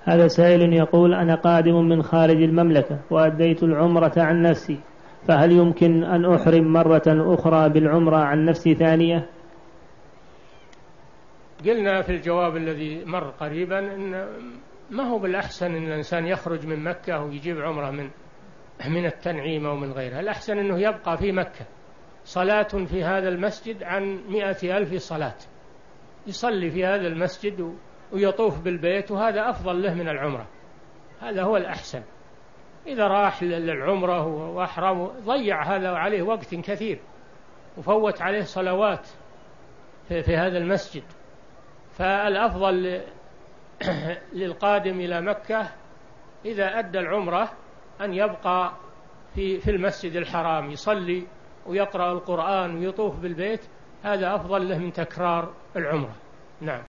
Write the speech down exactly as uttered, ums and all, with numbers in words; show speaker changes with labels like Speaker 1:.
Speaker 1: هذا سائل يقول: أنا قادم من خارج المملكة وأديت العمرة عن نفسي، فهل يمكن أن أحرم مرة أخرى بالعمرة عن نفسي ثانية؟
Speaker 2: قلنا في الجواب الذي مر قريبا إن ما هو بالأحسن أن الإنسان يخرج من مكة ويجيب عمرة من من التنعيم أو من غيرها. الأحسن أنه يبقى في مكة، صلاة في هذا المسجد عن مئة ألف صلاة، يصلي في هذا المسجد ويطوف بالبيت، وهذا أفضل له من العمرة. هذا هو الأحسن. إذا راح للعمرة وأحرم ضيع هذا عليه وقت كثير وفوت عليه صلوات في, في هذا المسجد. فالأفضل للقادم إلى مكة إذا أدى العمرة أن يبقى في في المسجد الحرام، يصلي ويقرأ القرآن ويطوف بالبيت، هذا أفضل له من تكرار العمرة. نعم.